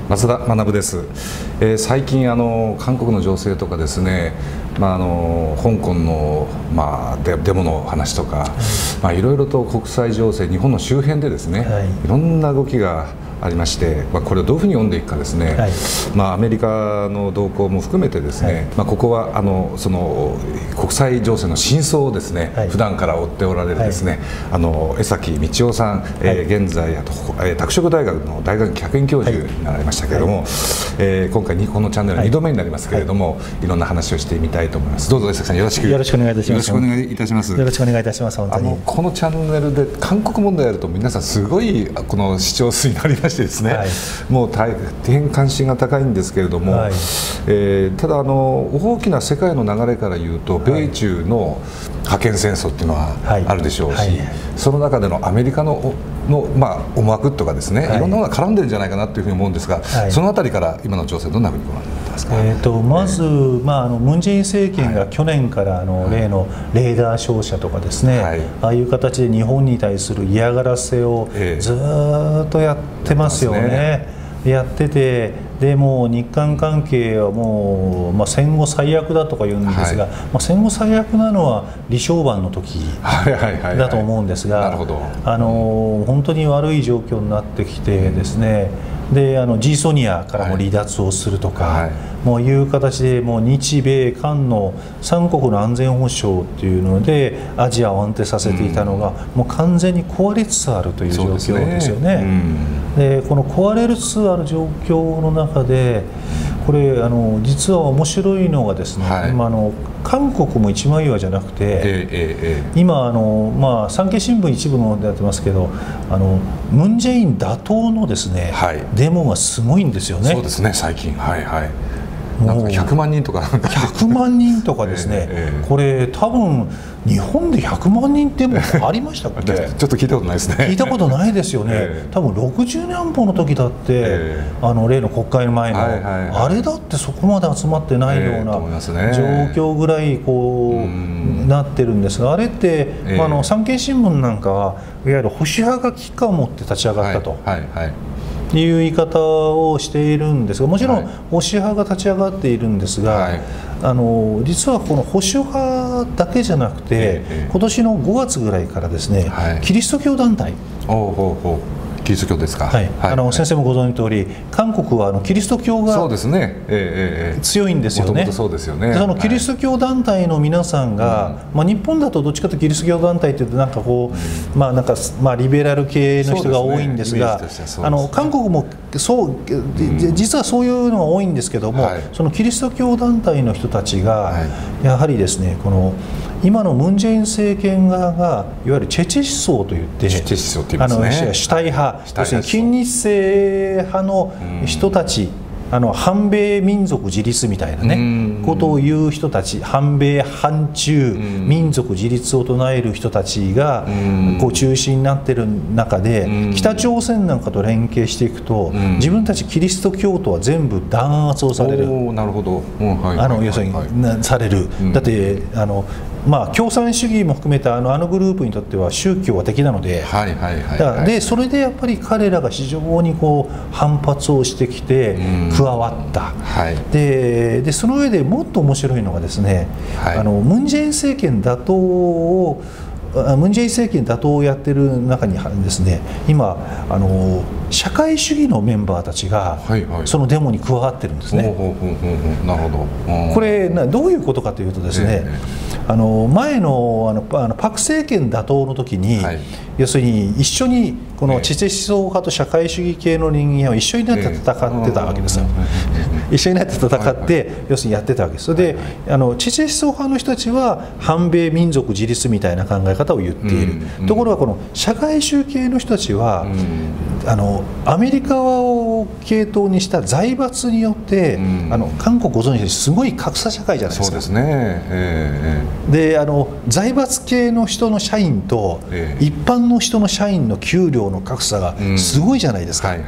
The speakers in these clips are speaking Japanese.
松田学です。最近韓国の情勢とかですね、香港の、デモの話とか、いろいろと国際情勢、日本の周辺でですね、いろんな動きがありまして、これをどういうふうに読んでいくかですね、アメリカの動向も含めてですね、ここはその国際情勢の真相をですね、普段から追っておられるですね、江崎道夫さん、現在拓殖大学の大学客員教授になられましたけれども、今回このチャンネル2度目になりますけれども、いろんな話をしてみたいと思います。どうぞ江崎さん、よろしくお願いいたします。よろしくお願いいたします。 よろしくお願いいたします。本当にこのチャンネルで韓国問題やると皆さんすごいこの視聴数になりましてですね、もう大変関心が高いんですけれども、ただ大きな世界の流れから言うと米中の覇権戦争っていうのはあるでしょうし、その中でのアメリカの思惑とかですね、いろんなものが絡んでるんじゃないかなというふうに思うんですが、そのあたりから今の情勢どんなふうにご覧になってますか。 まず、ムン・ジェイン政権が去年から例のレーダー照射とかですね、ああいう形で日本に対する嫌がらせをずっとやってますよね。やってて、でもう日韓関係はもう、戦後最悪だとか言うんですが、戦後最悪なのは李承晩の時だと思うんですが、本当に悪い状況になってきてですね、でジーソニアからも離脱をするとか、もういう形でもう日米韓の3国の安全保障っていうのでアジアを安定させていたのが、もう完全に壊れつつあるという状況ですよね。でこの壊れつつある状況の中で、これ実は面白いのがですね、韓国も一枚岩じゃなくて、今産経新聞一部のでやってますけど、ムン・ジェイン打倒のですね、デモがすごいんですよね。 そうですね、最近なんか100万人とか 100万人とかですね、これ多分日本で100万人ってもありましたっけ？ ちょっと聞いたことないですね。 聞いたことないですよね。多分60年安保の時だって、例の国会の前のあれだってそこまで集まってないような状況ぐらいこうなってるんですが、あれって産経新聞なんかはいわゆる保守派が危機感を持って立ち上がったと。いう言い方をしているんですが、もちろん保守派が立ち上がっているんですが、実はこの保守派だけじゃなくて、今年の5月ぐらいからですね、キリスト教団体、 キリスト教ですか。 先生もご存知の通り、韓国はキリスト教が強いんですよね。そのキリスト教団体の皆さんが、日本だとどっちかというとキリスト教団体っていうとなんかこう、リベラル系の人が多いんですが、韓国もそう実はそういうのが多いんですけども、そのキリスト教団体の人たちがやはりですね、この今のムン・ジェイン政権側がいわゆるチェチェ思想といって、主体派、要するに親日性派の人たち、反米民族自立みたいなねことを言う人たち、反米反中民族自立を唱える人たちがこう中心になっている中で、北朝鮮なんかと連携していくと、自分たちキリスト教徒は全部弾圧をされる。要するにされる。だって共産主義も含めたあのグループにとっては宗教は敵なので、それでやっぱり彼らが非常にこう反発をしてきて加わった。でその上でもっと面白いのがですね、ムン・ジェイン政権打倒をやってる中にですね、今社会主義のメンバーたちがそのデモに加わってるんですね。これどういうことかというとですね、前のパク政権打倒の時に、要するに一緒にこの知的思想派と社会主義系の人間を一緒になって戦ってたわけですよ。一緒になって戦って、要するにやってたわけです。それで知的思想派の人たちは反米民族自立みたいな考え方を言っている。ところがこの社会主義系の人たちはアメリカを系統にした財閥によって韓国ご存知ですごい格差社会じゃないですか。で財閥系の人の社員と一般の人の社員の給料の格差がすごいじゃないですか。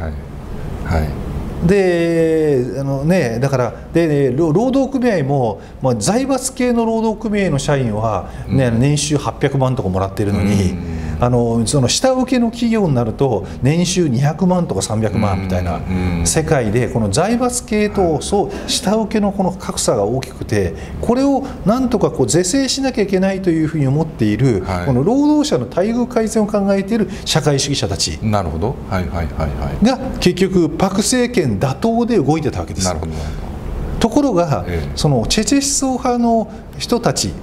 でだから労働組合も、財閥系の労働組合の社員は、年収800万とかもらってるのに、 その下請けの企業になると年収200万とか300万みたいな世界で、この財閥系と下請けのこの格差が大きくて、これをなんとかこう是正しなきゃいけないというふうに思っている、この労働者の待遇改善を考えている社会主義者たちが結局パク政権打倒で動いてたわけです。なるほど。ところが、そのチェチェ思想派の人たち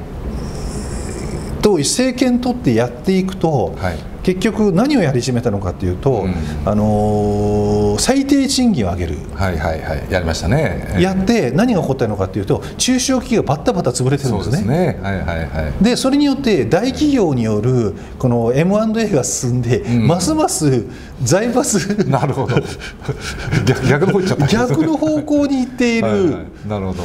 と政権取ってやっていくと、結局何をやり始めたのかというと、最低賃金を上げる、 やりましたね。 やって何が起こったのかというと、中小企業がバッタバタ潰れてるんですね。でそれによって大企業によるこの M&A が進んで、ますます財閥なるほど逆の方行っちゃった。 逆の方向に行っている。 なるほど。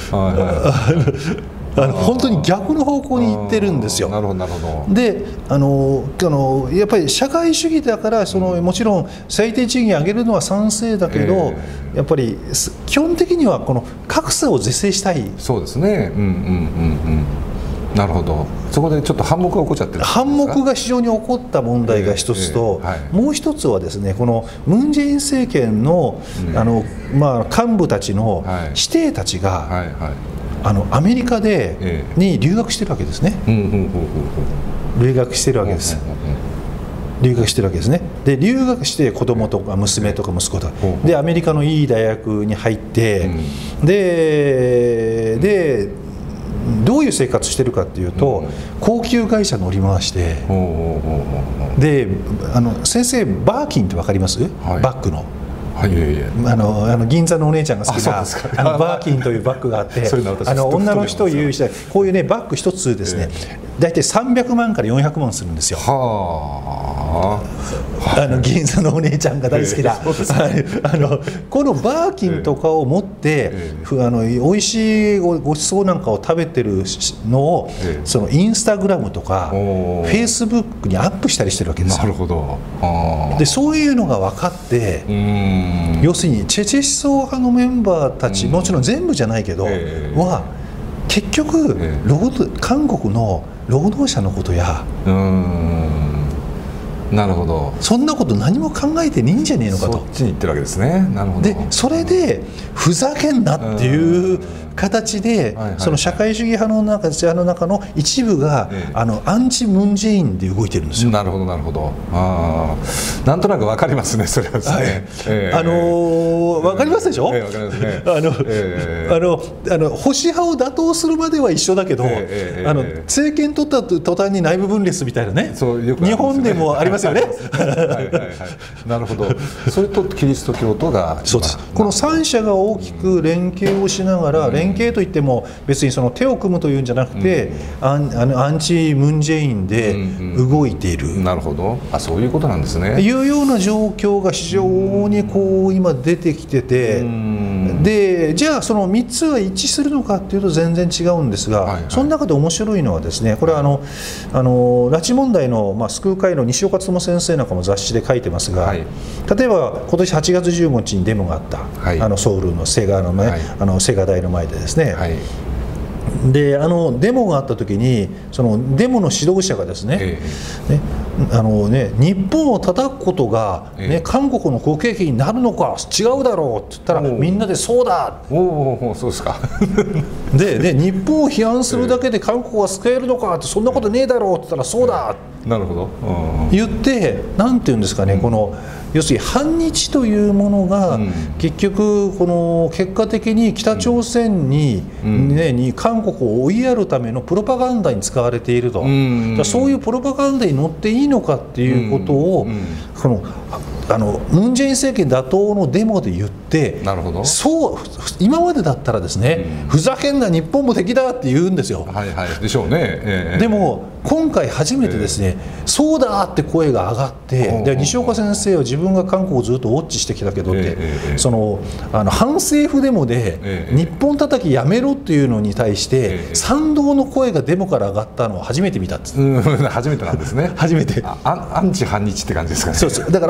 本当に逆の方向に行ってるんですよ。 なるほどなるほど。 でやっぱり社会主義だから、もちろん最低賃金上げるのは賛成だけど、やっぱり基本的にはこの格差を是正したい。 そうですね。なるほど。そこでちょっと反目が起こっちゃってる。 反目が非常に起こった問題が一つと、もう一つはですね、このムン・ジェイン政権の幹部たちの子弟たちがアメリカに留学してるわけですね。留学してるわけです。留学してるわけですね。で留学して子供とか娘とか息子とかでアメリカのいい大学に入って、でどういう生活してるかっていうと、高級会社乗り回して、で先生バーキンって分かります？バッグの。銀座のお姉ちゃんが好きなバーキンというバッグがあって、女の人を有してこういうねバッグ一つですね、大体300万から400万するんですよ。銀座のお姉ちゃんが大好きだ。このバーキンとかを持って美味しいごちそうなんかを食べてるのを、そのインスタグラムとかフェイスブックにアップしたりしてるわけですよ。 なるほど。 でそういうのが分かって、要するにチェチェ思想派のメンバーたち、もちろん全部じゃないけどは結局韓国の労働者のことや、 なるほど、 そんなこと何も考えてねえんじゃねえのかと。 そっちに行ってるわけですね。なるほど。 でそれでふざけんなっていう形で、その社会主義派の中の一部がアンチムンジェインで動いてるんですよ。 なるほどなるほど。なんとなくわかりますね、それはですね。 わかりますでしょ。 わかりますね。 保守派を打倒するまでは一緒だけど、政権取った途端に内部分裂みたいなね、日本でもありますよね。 なるほど。それとキリスト教徒がそうです。この3者が大きく連携をしながら、連携といっても別にその手を組むというんじゃなくて、アンチムンジェインで動いている。 なるほど。そういうことなんですね。 いうような状況が非常にこう今出てきてて、でじゃあその3つが一致するのかっていうと全然違うんですが、その中で面白いのはですね、これは拉致問題の救う会の西岡努先生なんかも雑誌で書いてますが、例えば今年8月15日にデモがあった、ソウルのセガ大の前でですね、でデモがあった時にそのデモの指導者がですね、日本を叩くことが、韓国の国益になるのか違うだろうって言ったら、みんなでそうだ、 そうですか。 で日本を批判するだけで韓国は救えるのかって、そんなことねえだろうって言ったらそうだ、 なるほど、 言って、なんていうんですかね、この要するに反日というものが、結局この結果的に北朝鮮に韓国を追いやるためのプロパガンダに使われていると、そういうプロパガンダに乗っていいのかっていうことを、このムン・ジェイン政権打倒のデモで言って、 なるほど、 そう今までだったらですね、ふざけんな日本も敵だって言うんですよ。 でしょうね。 でも今回初めてですね、そうだって声が上がって、で西岡先生は自分が韓国をずっとウォッチしてきたけどって、その反政府デモで日本叩きやめろっていうのに対して賛同の声がデモから上がったのを初めて見たんです。 初めてなんですね。 初めて。 アンチ反日って感じですかね。 そうだからアンチ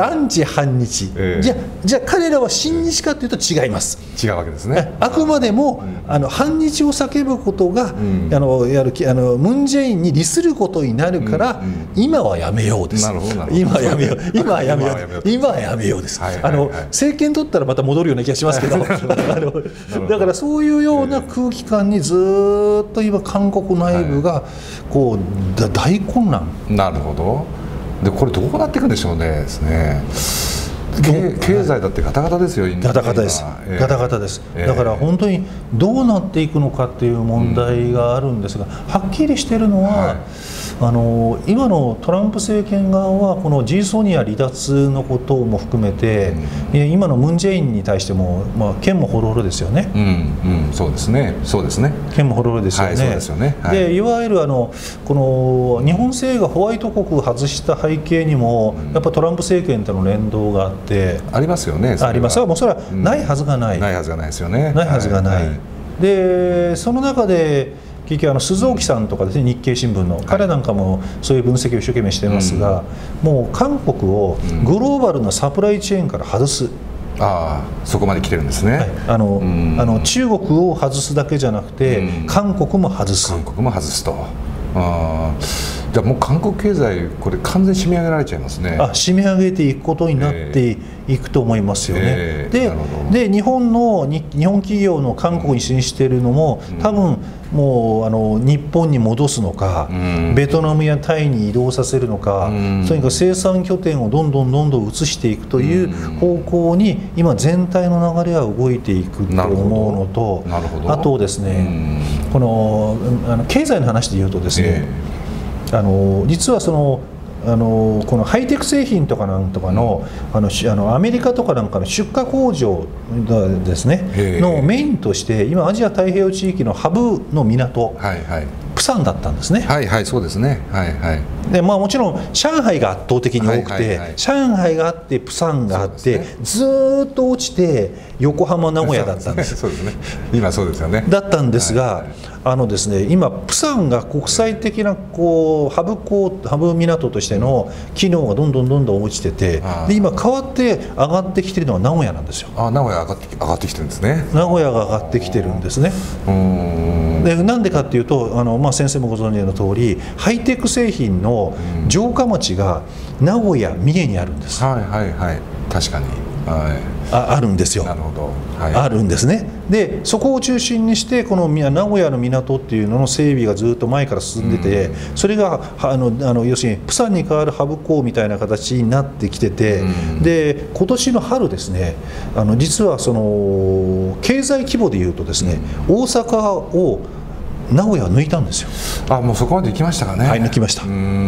反日、じゃあ彼らは親日かというと違います。 違うわけですね。 あくまでも反日を叫ぶことがムン・ジェインに利することになるから、今はやめようです。今はやめよう、今はやめよう、今はやめようです。政権取ったらまた戻るような気がしますけどだからそういうような空気感にずっと今韓国内部がこう大混乱。 なるほど。でこれどうなっていくんでしょうねですね。経済だってガタガタですよ。 ガタガタです。ガタガタです。だから本当にどうなっていくのかっていう問題があるんですが、はっきりしているのは、今のトランプ政権側はこのジーソニア離脱のことも含めて、今のムン・ジェインに対しても、剣もほろほろですよね。 そうですね。そうですね。 剣もほろほろですよね。そうですよね。でいわゆるこの日本政がホワイト国を外した背景にもやっぱトランプ政権との連動があってありますよね。 あります。もうそれはないはずがない。 ないはずがないですよね。 ないはずがない。でその中で結局鈴木さんとかですね、日経新聞の彼なんかもそういう分析を一生懸命してますが、もう韓国をグローバルなサプライチェーンから外す。 そこまで来てるんですね。 中国を外すだけじゃなくて、韓国も外す。 韓国も外すと。じゃあもう韓国経済これ完全に締め上げられちゃいますね。 締め上げていくことになっていくと思いますよね。で日本企業の韓国に進出しているのも多分もう日本に戻すのか、ベトナムやタイに移動させるのか、とにかく生産拠点をどんどん移していくという方向に今全体の流れは動いていくと思うのと、あとですね、この経済の話で言うとですね、実はこのハイテク製品とかなんとかのアメリカとかなんかの出荷工場ですねのメインとして今アジア太平洋地域のハブの港、プサンだったんですね。 そうですね。 でもちろん上海が圧倒的に多くて、上海があってプサンがあって、ずっと落ちて横浜名古屋だったんです。 そうですね。今そうですよね。 だったんですが、ですね、今プサンが国際的なハブ港としての機能がどんどん落ちてて、で今変わって上がってきてるのは名古屋なんですよ。 名古屋上がってきてるんですね。 名古屋が上がってきてるんですね。でなんでかっていうと先生もご存知の通りハイテク製品の城下町が名古屋三重にあるんです。 確かに。 あるんですよ。 なるほど。 あるんですね。でそこを中心にしてこの名古屋の港っていうのの整備がずっと前から進んでて、それが要するにプサンに代わるハブ港みたいな形になってきてて、で今年の春ですね、実はその経済規模でいうとですね、大阪を名古屋抜いたんですよ。 もうそこまで行きましたかね。 抜きました。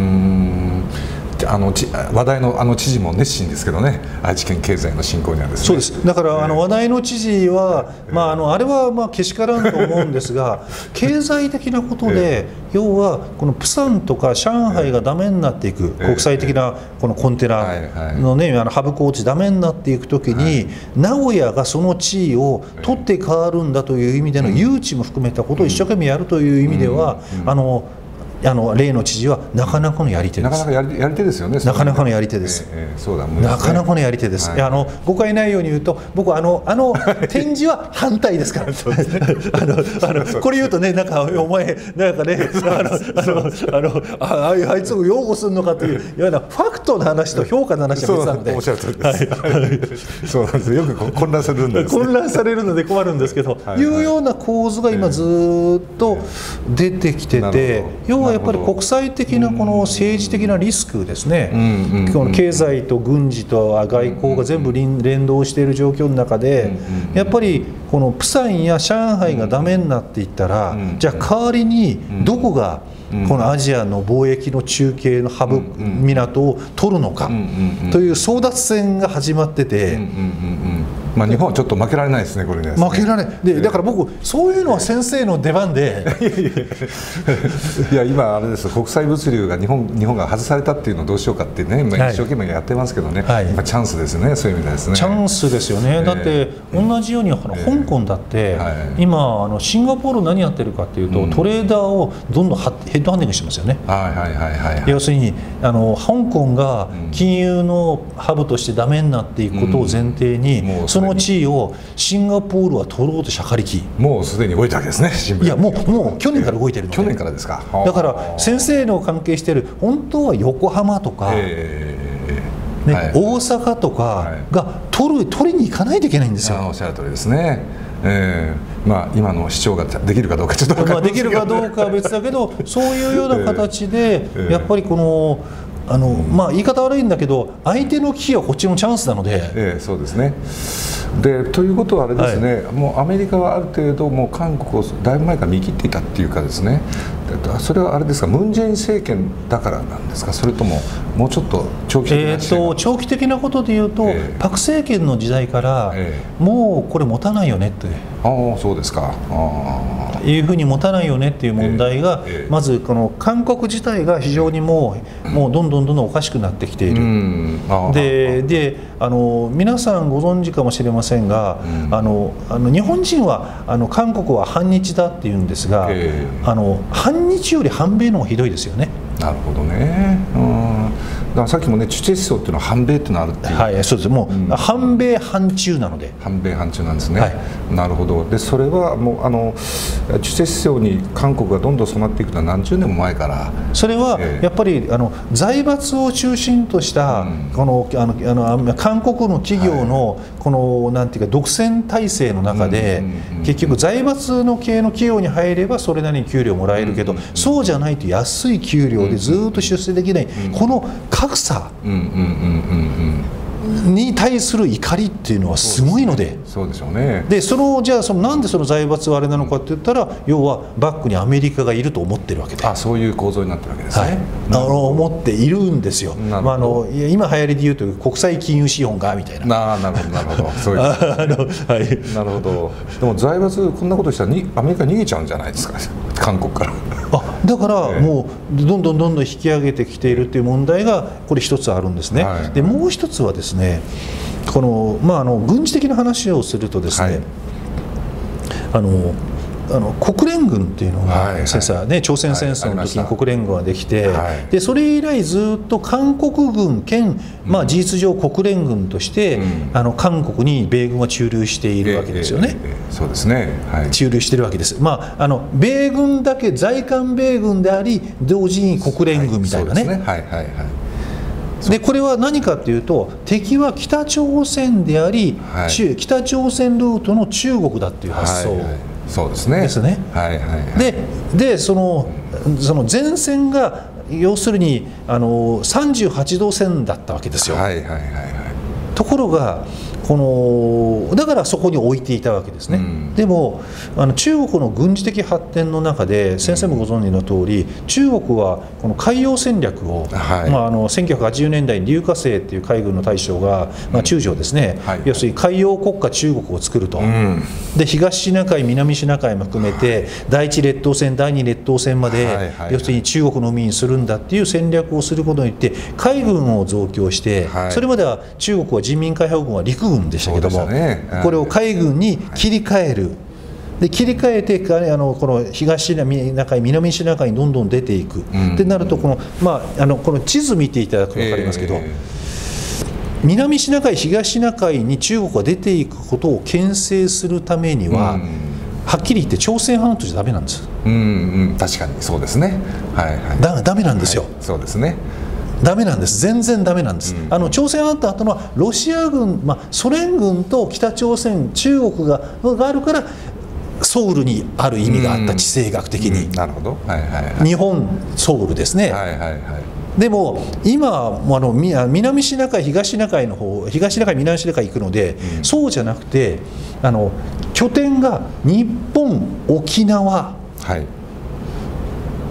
話題の知事も熱心ですけどね、愛知県経済の振興にはですね。 そうです。だから話題の知事は、あれはけしからんと思うんですが経済的なことで、要はこのプサンとか上海がダメになっていく、国際的なこのコンテナのね、ハブ港地ダメになっていくときに、名古屋がその地位を取って変わるんだという意味での誘致も含めたことを一生懸命やるという意味では、例の知事はなかなかのやり手です。 なかなかやり手ですよね。 なかなかのやり手です。なかなかのやり手です。誤解ないように言うと、僕は展示は反対ですから。これ言うとね、なんかお前なんかね、あいつを擁護するのかというようなファクトの話と評価の話は別なので。おっしゃる通りです。そうなんです。よく混乱されるんです。混乱されるので困るんですけど、いうような構図が今ずっと出てきてて、要はやっぱり国際的なこの政治的なリスクですね、この経済と軍事と外交が全部連動している状況の中で、やっぱりこのプサンや上海がダメになっていったら、じゃあ代わりにどこがこのアジアの貿易の中継のハブ港を取るのかという争奪戦が始まってて、 まあ日本はちょっと負けられないですね、これね。 負けられないで、だから僕そういうのは先生の出番でいや今あれですよ、国際物流が日本が外されたっていうのをどうしようかってね、一生懸命やってますけどね、はい、チャンスですね、そういう意味でですね。 チャンスですよね。だって同じように香港だって、今シンガポール何やってるかっていうと、トレーダーをどんどんヘッドハンディングしてますよね。要するに香港が金融のハブとしてダメになっていくことを前提に、その地位をシンガポールは取ろうとしゃかりき、 もうすでに動いたわけですね。 いやもう去年から動いてるんで。 去年からですか。 だから先生の関係している本当は横浜とか、大阪とかが取りに行かないといけないんですよ。 おっしゃる通りですね。まあ今の市長ができるかどうかちょっと分かりませんけど、 できるかどうかは別だけど、そういうような形でやっぱりこのまあ言い方悪いんだけど、相手の危機はこっちのチャンスなので、 そうですね。でということはあれですね、もうアメリカはある程度もう韓国をだいぶ前から見切っていたっていうかですね、それはあれですか、ムン・ジェイン政権だからなんですか、それとももうちょっと長期的な長期的なことでいうと、パク政権の時代から、もうこれ持たないよねって、 そうですか、 いうふうに持たないよねっていう問題が、まずこの韓国自体が非常にもうどんどんおかしくなってきている。で皆さんご存知かもしれませんが、日本人は韓国は反日だっていうんですが、反日より反米の方がひどいですよね。 なるほどね。だからさっきもね、チュチェ思想っていうのは反米っていうのがあるっていう。 はい、そうです。もう、反米反中なので。 反米反中なんですね。なるほど。でそれはもうチュチェ思想に韓国がどんどん染まっていくのは何十年も前から。 それはやっぱり財閥を中心としたこの韓国の企業のこのなんていうか独占体制の中で、結局財閥の系の企業に入ればそれなりに給料もらえるけど、そうじゃないと安い給料でずっと出世できない、この格差に対する怒りっていうのはすごいので、 そうでしょうね。 でじゃあなんでその財閥はあれなのかって言ったら、要はバックにアメリカがいると思ってるわけで、 そういう構造になってるわけですね。 思っているんですよ。今流行りで言うと国際金融資本がみたいな。 なるほどそういうなるほど。でも財閥こんなことしたらアメリカ逃げちゃうんじゃないですか、韓国から。 だからもうどんどん引き上げてきているという問題がこれ一つあるんですね。でもう一つはですね、この軍事的な話をするとですね、国連軍っていうのが先生ね、朝鮮戦争の時に国連軍ができて、でそれ以来ずっと韓国軍兼、事実上国連軍として、韓国に米軍は駐留しているわけですよね。 そうですね、 駐留しているわけです。米軍だけ在韓米軍であり、同時に国連軍みたいなね。でこれは何かというと、敵は北朝鮮であり、北朝鮮ルートの中国だっていう発想。 そうですね。 ですね。でその前線が要するに38度線だったわけですよ。ところがだからそこに置いていたわけですね。でも中国の軍事的発展の中で、先生もご存知の通り、中国はこの海洋戦略を、1980年代に劉華成っていう海軍の大将が、中将ですね、要するに海洋国家中国を作ると。で東シナ海南シナ海も含めて、第一列島線第二列島線まで、要するに中国の海にするんだっていう戦略をすることによって海軍を増強して、それまでは中国は人民解放軍は陸軍でしたけども、これを海軍に切り替える。で切り替えてこの東シナ海南シナ海にどんどん出ていくってなると、この地図見ていただくと分かりますけど、南シナ海東シナ海に中国が出ていくことを牽制するためには、はっきり言って朝鮮半島じゃダメなんです。 確かにそうですね。 ダメなんですよ。 そうですね。 ダメなんです。全然ダメなんです。朝鮮半島というのはロシア軍、ソ連軍と北朝鮮中国があるからソウルにある意味があった、地政学的に。 なるほど。 日本ソウルですね。でも今南シナ海東シナ海の方、東シナ海南シナ海行くので、そうじゃなくて拠点が日本沖縄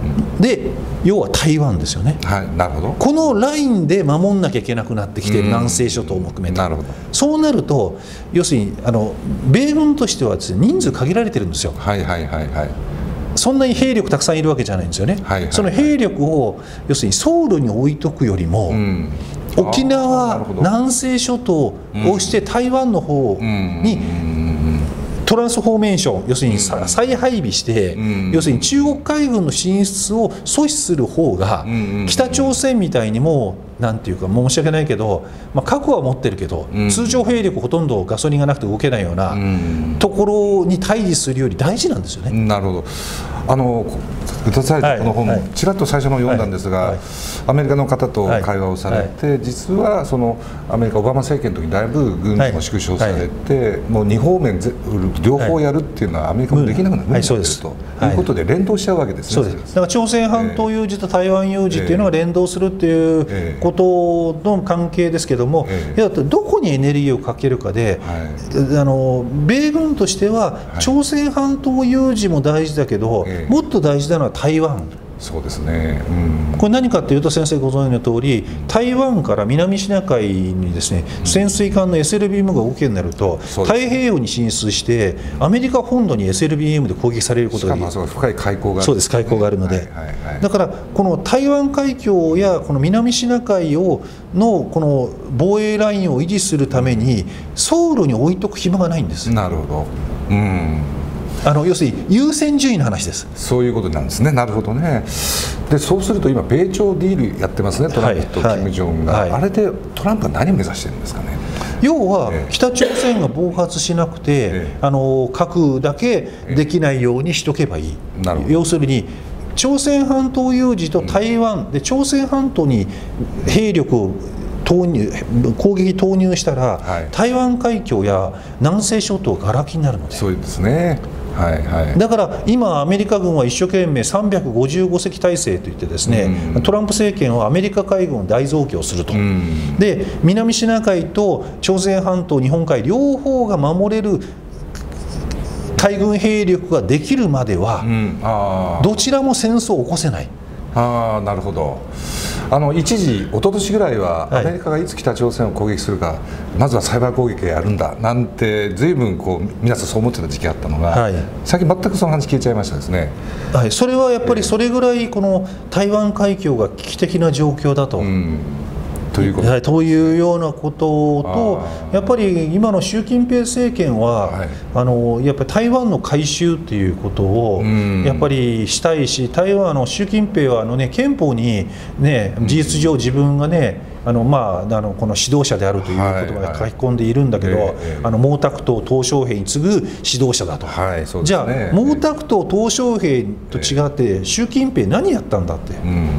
で要は台湾ですよね。 はい、なるほど。 このラインで守んなきゃいけなくなってきている、南西諸島も含めて。 なるほど。 そうなると要するに米軍としてはですね、人数限られてるんですよ。 はいはいはいはい。 そんなに兵力たくさんいるわけじゃないんですよね。はいはいはい、その兵力を要するにソウルに置いとくよりも、沖縄、南西諸島をして台湾の方にトランスフォーメーション、要するに再配備して、要するに中国海軍の進出を阻止する方が、北朝鮮みたいにもなんていうか申し訳ないけど、核は持ってるけど、通常兵力ほとんどガソリンがなくて動けないようなところに対峙するより大事なんですよね。 なるほど。出されたこの本、ちらっと最初の読んだんですが、アメリカの方と会話をされて、実はそのアメリカオバマ政権の時にだいぶ軍事も縮小されて、もう2方面両方やるっていうのはアメリカもできなくなるんですということで連動しちゃうわけですね。 そうです。だから朝鮮半島有事と台湾有事っていうのが連動するっていうことの関係ですけども、どこにエネルギーをかけるかで、米軍としては朝鮮半島有事も大事だけど、もっと大事なのは台湾。 そうですね、 これ何かというと、先生ご存知の通り、台湾から南シナ海にですね、潜水艦の SLBM が動けるようになると、太平洋に進出してアメリカ本土に SLBM で攻撃されることができる。 しかも深い海溝がある。 そうです、海溝があるので、だからこの台湾海峡やこの南シナ海のこの防衛ラインを維持するためにソウルに置いとく暇がないんです。 なるほど。 要するに優先順位の話です。 そういうことなんですね。なるほどね。でそうすると今米朝ディールやってますね、トランプとキム・ジョンが、あれでトランプは何を目指してるんですかね。 要は北朝鮮が暴発しなくて、核だけできないようにしとけばいい。要するに朝鮮半島有事と台湾で、朝鮮半島に兵力を攻撃投入したら、台湾海峡や南西諸島ががら空きになるので。 そうですね。 だから今アメリカ軍は一生懸命355隻体制といってですね、トランプ政権はアメリカ海軍を大増強すると、で南シナ海と朝鮮半島日本海両方が守れる海軍兵力ができるまでは、どちらも戦争を起こせない。 なるほど。一時一昨年ぐらいはアメリカがいつ北朝鮮を攻撃するか、まずはサイバー攻撃をやるんだなんて随分皆さんそう思ってた時期があったのが、最近全くその話消えちゃいましたですね。 それはやっぱりそれぐらいこの台湾海峡が危機的な状況だと。というようなことと、やっぱり今の習近平政権は、やっぱり台湾の改修ということをやっぱりしたいし、台湾習近平は憲法に、事実上自分がこの指導者であるということまで書き込んでいるんだけど、毛沢東鄧小平に次ぐ指導者だと。じゃあ毛沢東鄧小平と違って習近平何やったんだって。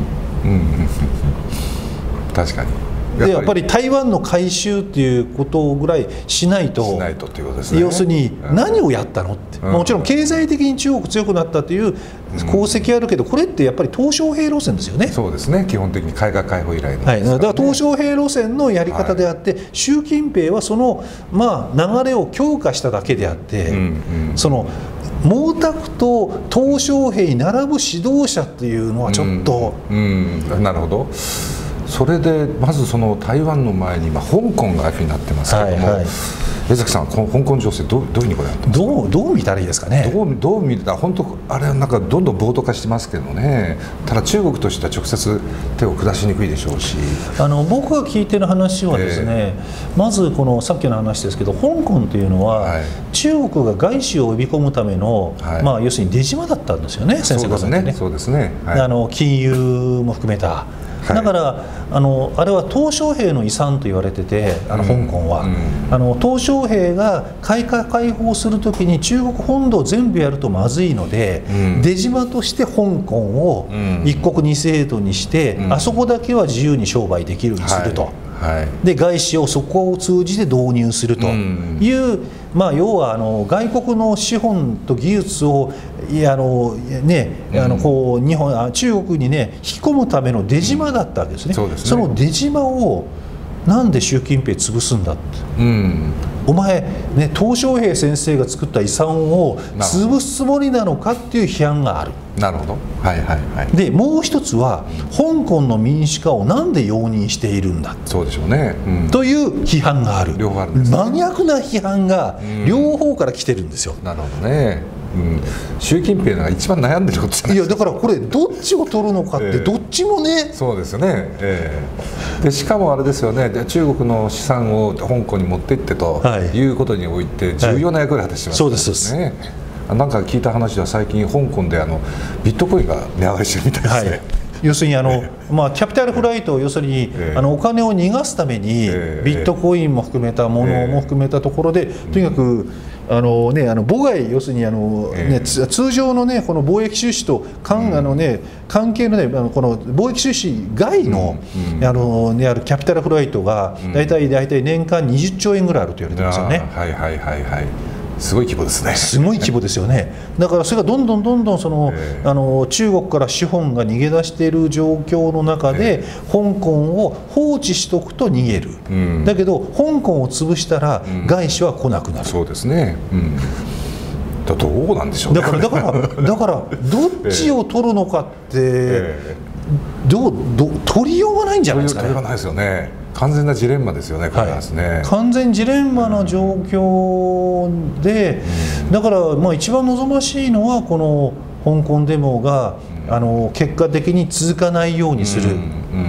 確かに。 やっぱり台湾の改修っていうことぐらいしないと、要するに何をやったのって、もちろん経済的に中国強くなったという功績あるけど、これってやっぱり鄧小平路線ですよね。 そうですね、基本的に海外開放以来の、 だから鄧小平路線のやり方であって、習近平はその流れを強化しただけであって、その毛沢東鄧小平に並ぶ指導者っていうのはちょっと。 なるほど。それでまずその台湾の前に今香港がああいうふうになってますけども、江崎さん、香港情勢どういうふうにご覧になってますか。 どう見たらいいですかね。 どう見たら本当あれはなんかどんどん暴徒化してますけどね。ただ中国としては直接手を下しにくいでしょうし、 僕が聞いてる話はですね、まずこのさっきの話ですけど、香港というのは、中国が外資を呼び込むための、要するに出島だったんですよね、先生ご存知ね。 そうですね。 金融も含めた。だからあれは鄧小平の遺産と言われてて、香港は、鄧小平が改革開放するときに中国本土を全部やるとまずいので、出島として香港を一国二制度にして、あそこだけは自由に商売できるようにすると。で外資をそこを通じて導入するという、要は外国の資本と技術を中国に引き込むための出島だったわけですね。その出島をなんで習近平潰すんだって、お前、ね、鄧小平先生が作った遺産を潰すつもりなのかっていう批判がある。 なるほど、はいはいはい。 でもう一つは、香港の民主化をなんで容認しているんだ、 そうでしょうね、 という批判がある。 両方あるんですね。 真逆な批判が両方から来てるんですよ。 なるほどね。習近平が一番悩んでることじゃないですか。 いやだからこれどっちを取るのかってどっちもね、 そうですよね、でしかもあれですよね、中国の資産を香港に持っていってということにおいて重要な役割を果たしてますね。 そうですね。 なんか聞いた話では最近香港でビットコインが値上がりしてるみたいですね。 要するにキャピタルフライト、要するにお金を逃がすためにビットコインも含めたものも含めたところで、とにかく妨害、要するに通常のねこの貿易収支と関係のねこの貿易収支外のあるキャピタルフライトが大体年間20兆円ぐらいあると言われてますよね。 はいはいはいはい。すごい規模ですね。 すごい規模ですよね。だからそれがどんどん中国から資本が逃げ出している状況の中で、香港を放置しとくと逃げる、だけど香港を潰したら外資は来なくなる、 そうですね、どうなんでしょうね。 だからどっちを取るのかって取りようがないんじゃないですかね。 取りようがないですよね。完全なジレンマですよね、これはですね。 完全ジレンマの状況で、だから一番望ましいのはこの香港デモが結果的に続かないようにする。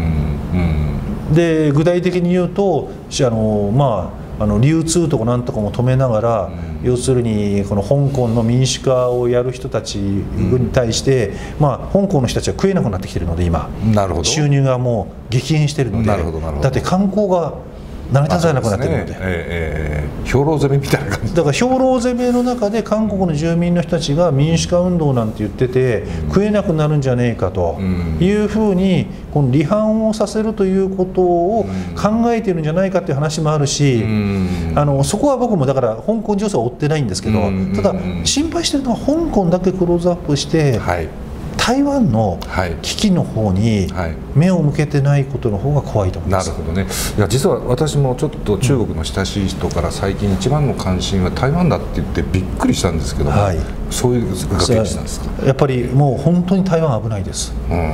で具体的に言うと流通とかなんとかも止めながら、要するにこの香港の民主化をやる人たちに対して、香港の人たちは食えなくなってきているので、今収入がもう激減しているので、だって観光が成り立たなくなっているので、 兵糧攻めみたいな感じだから兵糧攻めの中で韓国の住民の人たちが民主化運動なんて言ってて、食えなくなるんじゃねえかというふうにこの離反をさせるということを考えているんじゃないかという話もあるし、そこは僕もだから香港情勢は追ってないんですけど、ただ心配してるのは香港だけクローズアップして、台湾の危機の方に目を向けてないことの方が怖いと思います。 なるほどね。いや実は私もちょっと中国の親しい人から最近一番の関心は台湾だって言ってびっくりしたんですけども、そういう現実なんですか。 やっぱりもう本当に台湾危ないです。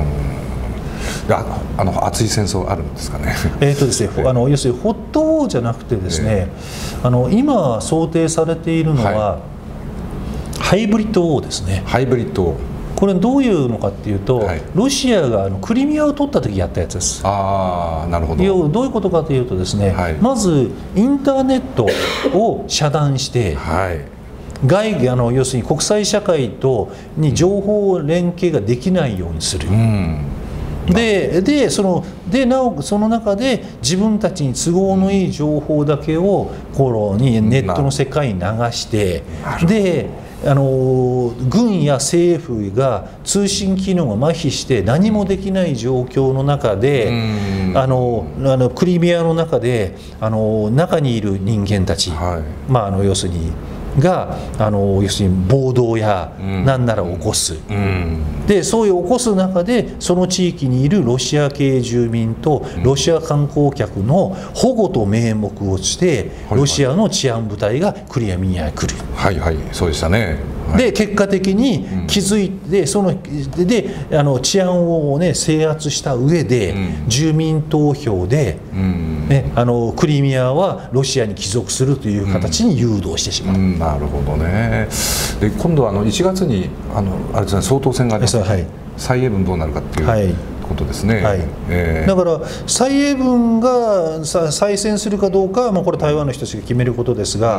熱い戦争あるんですかね。 ですね、要するにホットウォーじゃなくてですね、今想定されているのは、ハイブリッドウォーですね。 ハイブリッドウォー、 これどういうのかっていうと、ロシアがクリミアを取った時やったやつです。 なるほど。 どういうことかというとですね、まずインターネットを遮断して、要するに国際社会に情報連携ができないようにする。なおその中で自分たちに都合のいい情報だけをネットの世界に流して、軍や政府が通信機能が麻痺して何もできない状況の中で、クリミアの中で中にいる人間たち、要するに暴動や何なら起こす、でそういう起こす中でその地域にいるロシア系住民とロシア観光客の保護と名目をしてロシアの治安部隊がクリミアに来る。 そうでしたね。 で結果的に気づいて治安を、制圧した上で、住民投票で、クリミアはロシアに帰属するという形に誘導してしまう。 なるほどね。で今度は1月にあれですね、総統選があります、蔡英文どうなるかっていうことですね。 だから蔡英文が再選するかどうかはこれ台湾の人たちが決めることですが、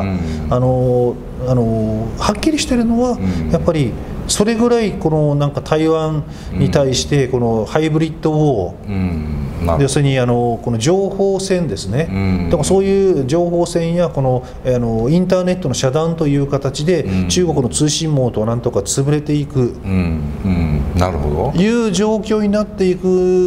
はっきりしているのは、やっぱりそれぐらい台湾に対してこのハイブリッドウォー、要するにこの情報戦ですね、だからそういう情報戦やこのインターネットの遮断という形で中国の通信網となんとか潰れていくいう状況になっていく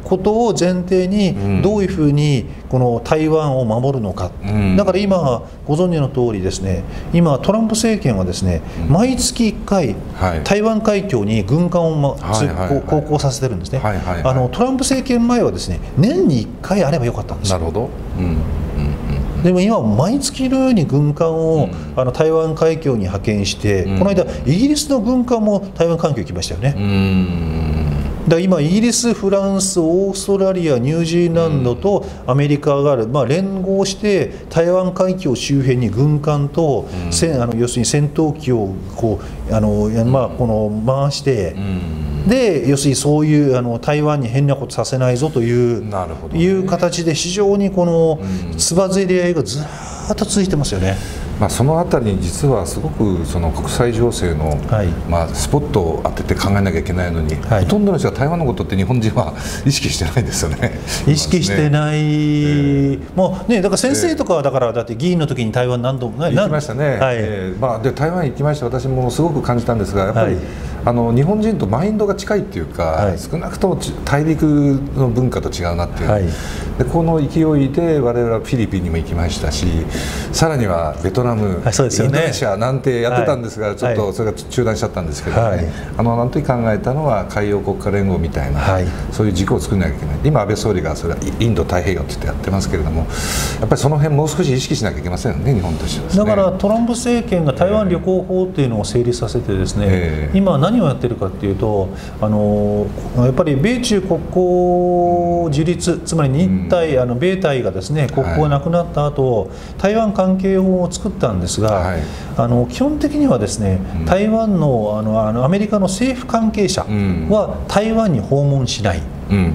ことを前提にどういうふうにこの台湾を守るのか、だから今ご存知の通りですね、今トランプ政権はですね、毎月1回、台湾海峡に軍艦を航行させてるんですね。トランプ政権前はですね、年に1回あればよかったんですよ。 なるほど。 でも今毎月のように軍艦を台湾海峡に派遣して、この間イギリスの軍艦も台湾海峡行きましたよね。だから今イギリス、フランス、オーストラリア、ニュージーランドとアメリカが連合して台湾海峡周辺に軍艦と、要するに戦闘機をこの回して、で要するにそういう台湾に変なことさせないぞという形で非常にこのつばぜり合いがずっと続いてますよね。 そのあたりに実はすごくその国際情勢の、スポットを当てて考えなきゃいけないのに、ほとんどの人は台湾のことって日本人は意識してないですよね。 意識してない、もうね、だから先生とかはだって議員の時に台湾何度も行きましたね。で台湾行きました。私もすごく感じたんですが、やっぱり、日本人とマインドが近いっていうか、少なくとも大陸の文化と違うなっていう、でこの勢いで我々はフィリピンにも行きましたし、さらにはベトナム、インドネシアなんてやってたんですが、ちょっとそれが中断しちゃったんですけどね、あの時考えたのは海洋国家連合みたいな、そういう軸を作らなきゃいけない。今安倍総理がそれはインド太平洋って言ってやってますけれども、やっぱりその辺もう少し意識しなきゃいけませんよね、日本としてはですね。 だからトランプ政権が台湾旅行法っていうのを成立させてですね、今何をやってるかっていうと、やっぱり米中国交樹立、つまり日台、米台がですね国交がなくなった後、台湾関係法を作ったんですが、基本的にはですね、台湾のアメリカの政府関係者は台湾に訪問しない。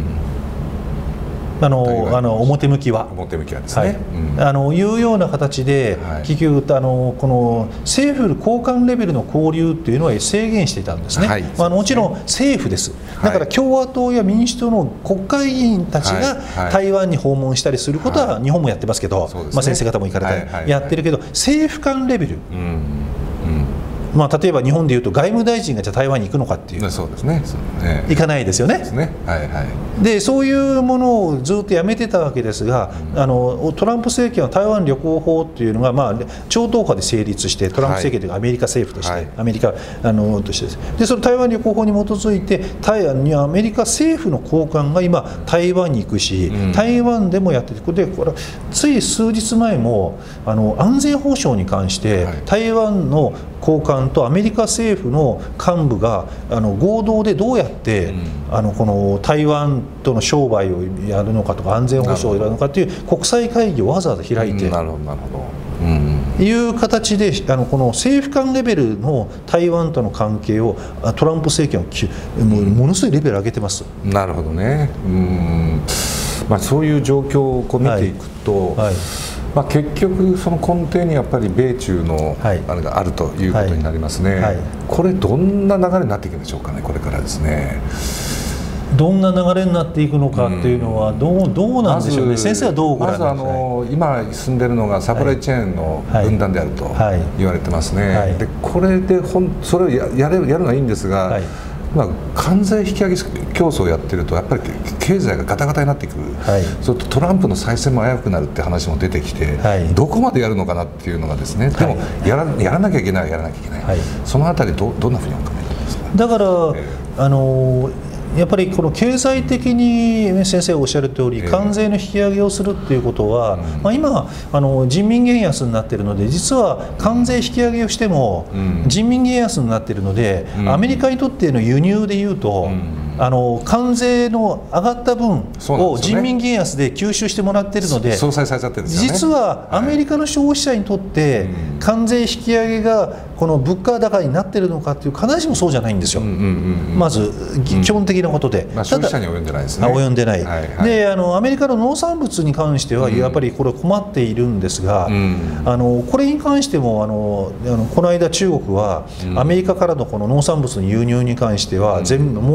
表向きはですね、 いうような形で、結局この政府高官レベルの交流っていうのは制限していたんですね。もちろん政府です。だから共和党や民主党の国会議員たちが台湾に訪問したりすることは日本もやってますけど、先生方も行かれたりやってるけど、政府間レベル、例えば日本でいうと外務大臣がじゃあ台湾に行くのかっていう、 そうですね、 行かないですよね。でそういうものをずっとやめてたわけですが、トランプ政権は台湾旅行法っていうのが、超党派で成立して、トランプ政権というかアメリカ政府として、アメリカとしてです。でその台湾旅行法に基づいてアメリカ政府の高官が今台湾に行くし、台湾でもやってて、これつい数日前も安全保障に関して台湾の高官とアメリカ政府の幹部が合同でどうやってこの台湾との商売をやるのかとか、安全保障をやるのかという国際会議をわざわざ開いて、いう形でこの政府間レベルの台湾との関係をトランプ政権はものすごいレベル上げてます。 なるほどね。そういう状況を見ていくと、結局その根底にやっぱり米中のあれがあるということになりますね。これどんな流れになっていくんでしょうかね、これからですね。 どんな流れになっていくのかっていうのはどうなんでしょうね。先生はどうご覧になりますか。 今進んでいるのがサプライチェーンの分断であると言われてますね。でこれでそれをやるのはいいんですが、関税引き上げ競争をやってるとやっぱり経済がガタガタになってくる、それとトランプの再選も危うくなるって話も出てきて、どこまでやるのかなっていうのがですね、でもやらなきゃいけない、そのあたりどんなふうにお考えですか。 だからやっぱりこの経済的に先生がおっしゃる通り、関税の引き上げをするっていうことは、今人民元安になっているので、実は関税引き上げをしても人民元安になっているので、アメリカにとっての輸入でいうと、関税の上がった分を人民元安で吸収してもらっているので、実はアメリカの消費者にとって関税引き上げがこの物価高になっているのかという必ずしもそうじゃないんですよ。まず基本的なことで、 消費者には及んでないですね。 及んでない。でアメリカの農産物に関してはやっぱりこれ困っているんですが、これに関してもこの間中国はアメリカからのこの農産物の輸入に関してはもう一度